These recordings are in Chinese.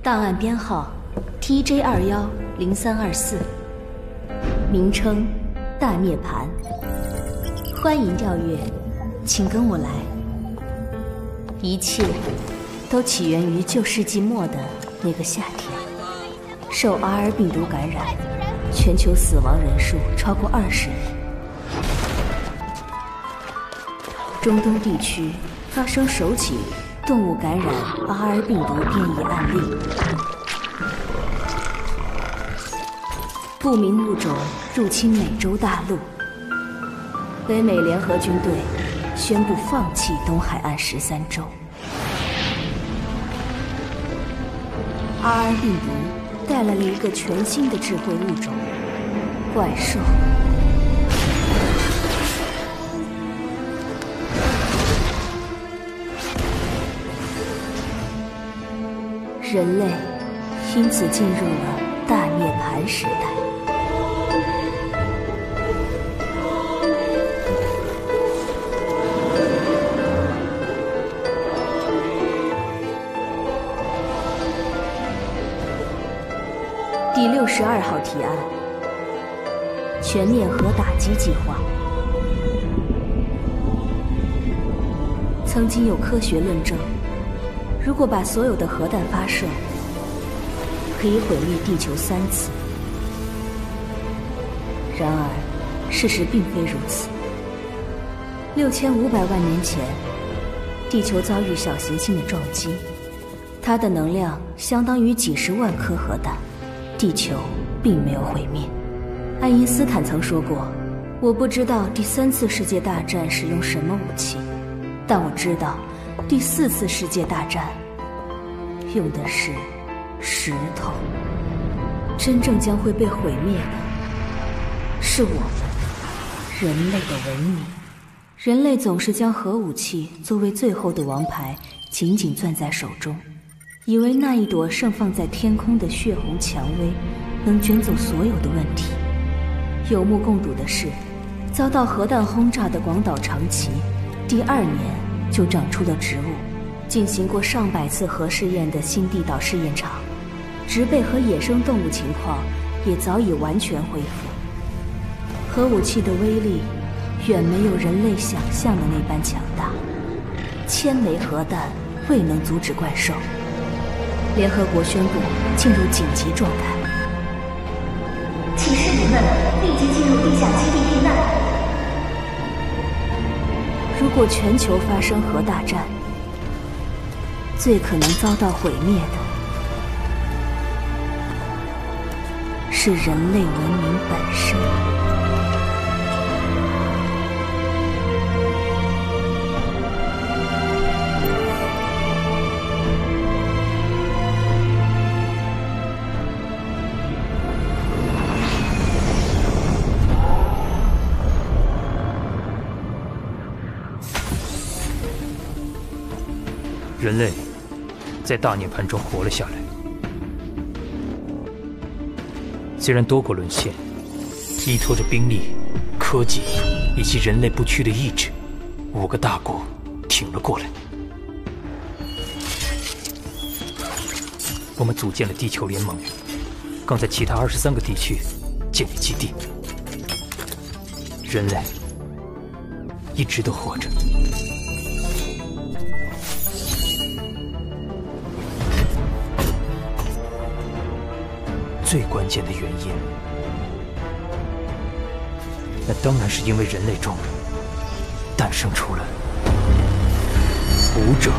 档案编号 TJ210324，名称大涅槃。欢迎调阅，请跟我来。一切都起源于旧世纪末的那个夏天，受 RR 病毒感染，全球死亡人数超过20亿。中东地区发生首起动物感染 RR 病毒变异案例，不明物种入侵美洲大陆。北美联合军队宣布放弃东海岸13州。RR 病毒带来了一个全新的智慧物种——怪兽。人类因此进入了大涅槃时代。第62号提案：全面核打击计划。曾经有科学论证，如果把所有的核弹发射，可以毁灭地球3次。然而，事实并非如此。6500万年前，地球遭遇小行星的撞击，它的能量相当于几十万颗核弹。地球并没有毁灭。爱因斯坦曾说过：“我不知道第3次世界大战使用什么武器，但我知道第4次世界大战用的是石头。真正将会被毁灭的是我们人类的文明。人类总是将核武器作为最后的王牌紧紧攥在手中，以为那一朵盛放在天空的血红蔷薇能卷走所有的问题。有目共睹的是，遭到核弹轰炸的广岛长崎第2年就长出了植物。进行过上百次核试验的新地岛试验场，植被和野生动物情况也早已完全恢复。核武器的威力远没有人类想象的那般强大，1000枚核弹未能阻止怪兽。联合国宣布进入紧急状态， 请市民们立即进入地下基地避难。 如果全球发生核大战，最可能遭到毁灭的是人类文明本身。 人类在大涅槃中活了下来。虽然多国沦陷，依托着兵力、科技以及人类不屈的意志，5个大国挺了过来。我们组建了地球联盟，更在其他23个地区建立基地。人类一直都活着。最关键的原因，那当然是因为人类中诞生出了武者。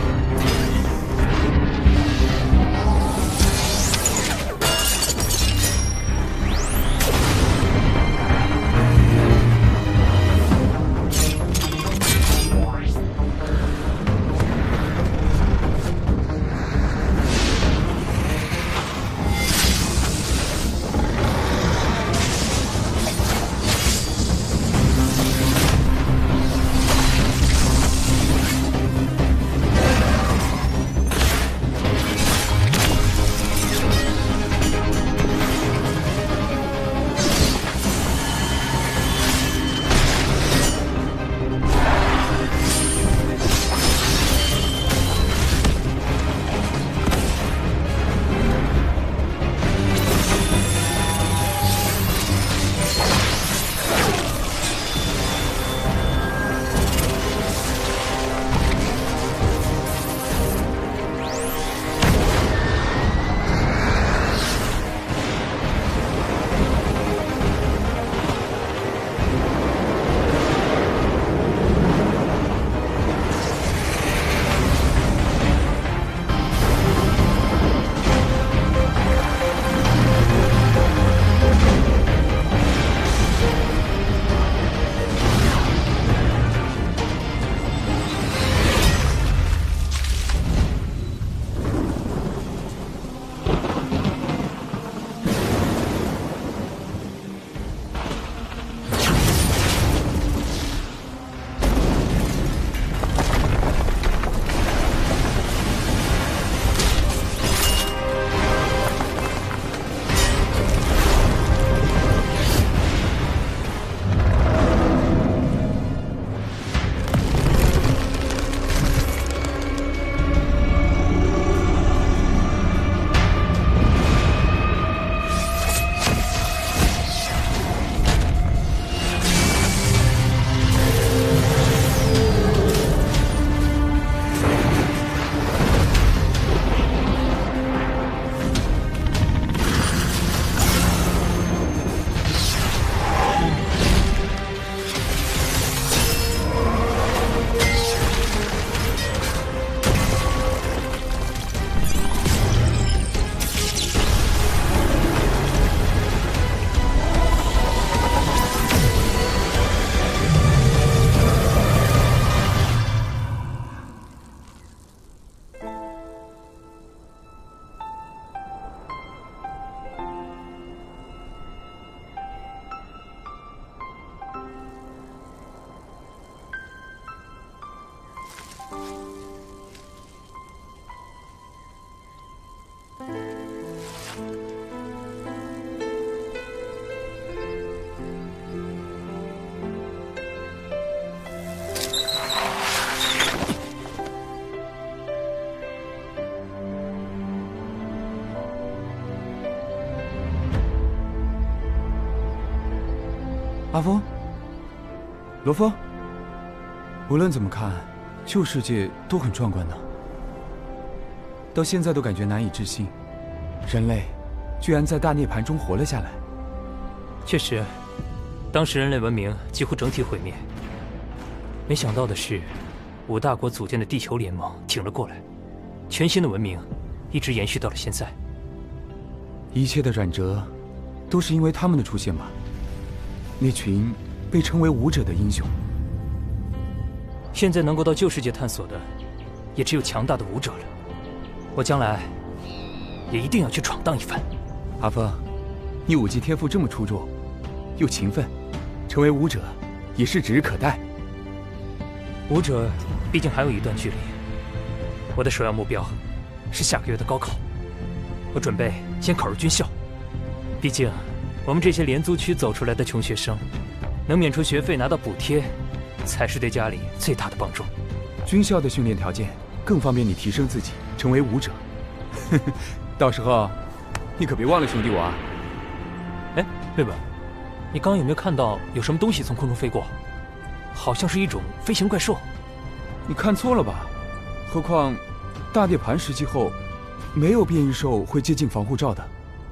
阿峰，罗峰，无论怎么看，旧世界都很壮观呢。到现在都感觉难以置信，人类居然在大涅槃中活了下来。 确实，当时人类文明几乎整体毁灭。没想到的是，5大国组建的地球联盟挺了过来，全新的文明一直延续到了现在。 一切的转折，都是因为他们的出现吧？那群被称为武者的英雄。 现在能够到旧世界探索的，也只有强大的武者了。我将来也一定要去闯荡一番。 阿峰，你武技天赋这么出众，又勤奋，成为武者也是指日可待。 武者毕竟还有一段距离，我的首要目标是下个月的高考。我准备先考入军校，毕竟我们这些廉租区走出来的穷学生，能免除学费拿到补贴，才是对家里最大的帮助。 军校的训练条件更方便你提升自己，成为武者。到时候你可别忘了兄弟我啊！ 哎，瑞本，你刚刚有没有看到有什么东西从空中飞过？好像是一种飞行怪兽。 你看错了吧？何况大涅槃时期后，没有变异兽会接近防护罩的。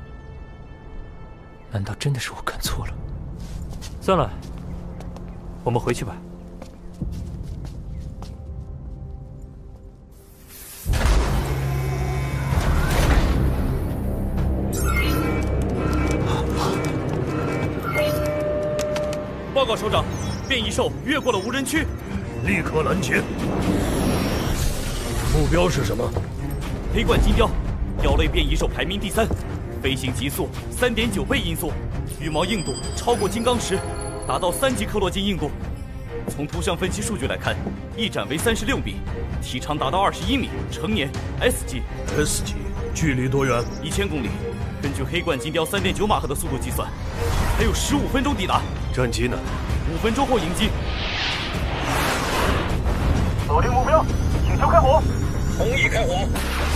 难道真的是我看错了？算了，我们回去吧。 报告首长，变异兽越过了无人区， 立刻拦截。目标是什么？ 黑冠金雕，鸟类变异兽排名第3，飞行极速3.9倍音速，羽毛硬度超过金刚石，达到3级克洛金硬度。从图像分析数据来看，翼展为36米，体长达到21米，成年 S 级。 S 级，距离多远 ？1000公里。根据黑冠金雕3.9马赫的速度计算，还有15分钟抵达。 战机呢 ？5分钟后迎击。 锁定目标，请求开火。 同意开火。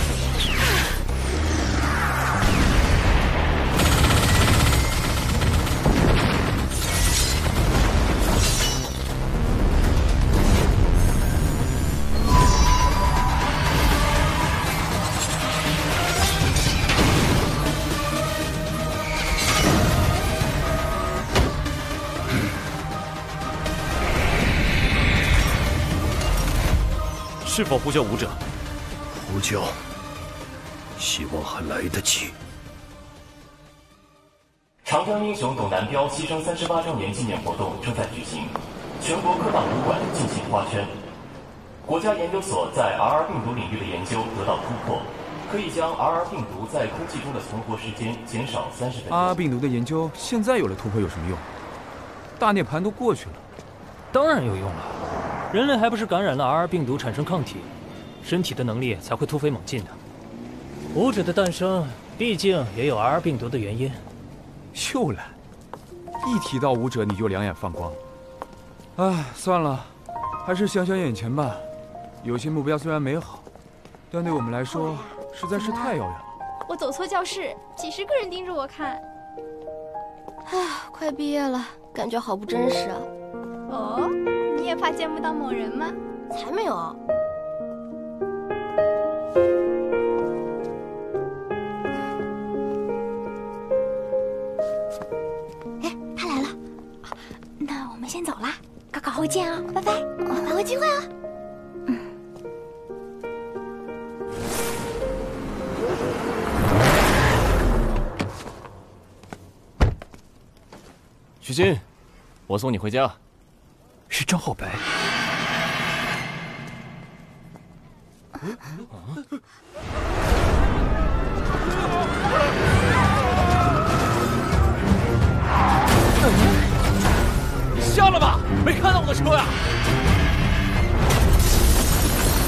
是否呼叫武者？ 呼叫，希望还来得及。 长江英雄董南彪牺牲38周年纪念活动正在举行，全国各大武馆进行花圈。国家研究所在 RR 病毒领域的研究得到突破，可以将 RR 病毒在空气中的存活时间减少30分钟。 RR 病毒的研究现在有了突破有什么用？大涅槃都过去了， 当然有用了。人类还不是感染了 RR 病毒产生抗体，身体的能力才会突飞猛进的。武者的诞生，毕竟也有 RR 病毒的原因。 又来，一提到武者你就两眼放光。唉，算了，还是想想眼前吧。有些目标虽然美好，但对我们来说实在是太遥远了。 我走错教室，几十个人盯着我看。 唉，快毕业了，感觉好不真实啊。 哦，你也怕见不到某人吗？ 才没有。 哎，他来了，那我们先走啦，高考后见啊，拜拜，把握机会啊。 徐鑫，我送你回家。 是张浩白。 你瞎了吧？没看到我的车呀？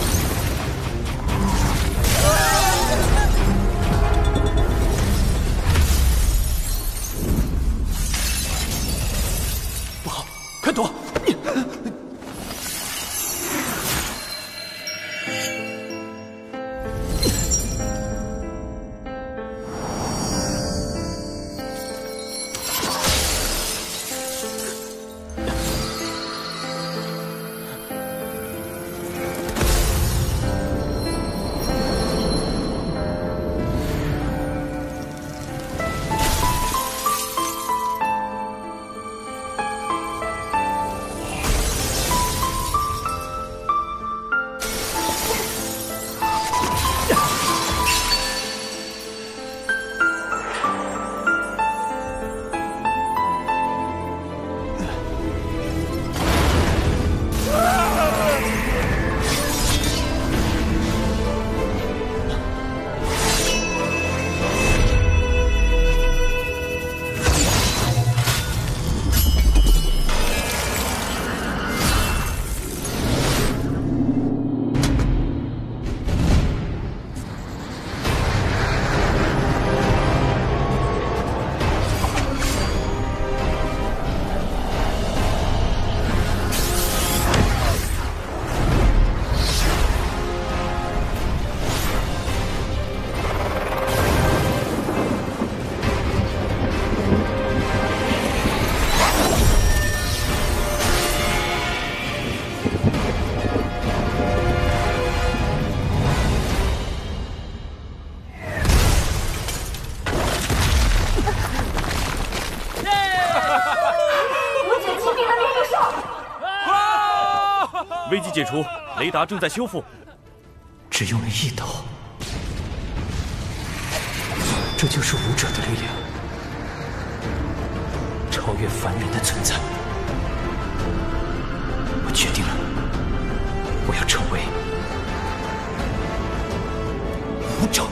解除，雷达正在修复。 只用了1刀，这就是武者的力量，超越凡人的存在。我决定了，我要成为武者。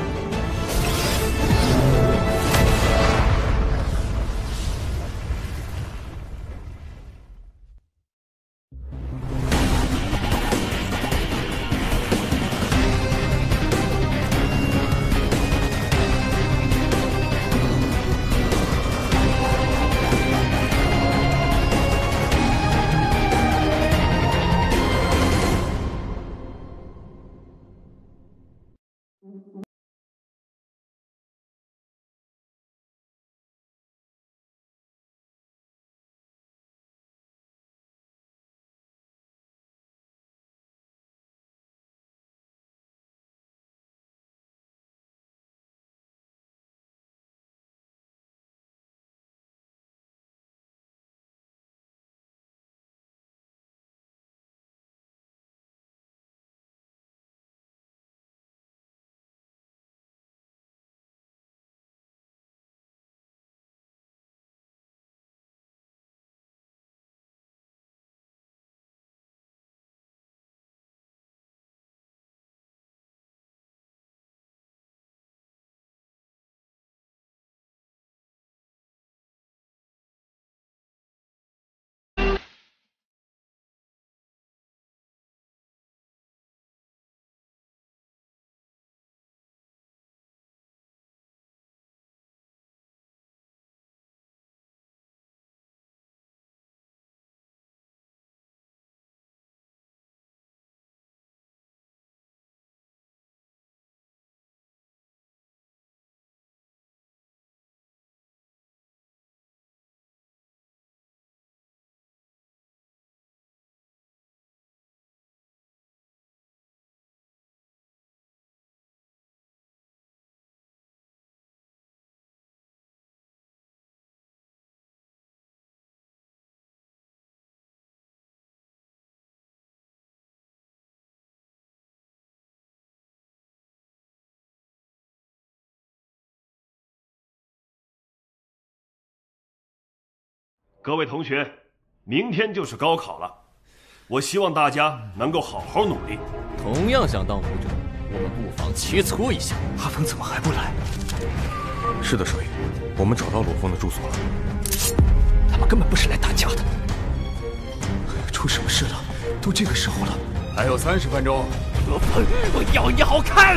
各位同学，明天就是高考了，我希望大家能够好好努力。 同样想当武者，我们不妨切磋一下。 阿峰怎么还不来？ 是的，少爷，我们找到罗峰的住所了。 他们根本不是来打架的。出什么事了？都这个时候了， 还有30分钟。 罗峰，我要你好看！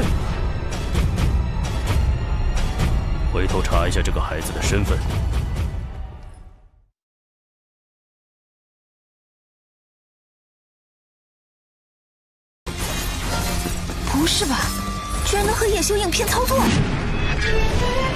回头查一下这个孩子的身份。 不是吧？居然能和叶修应拼操作！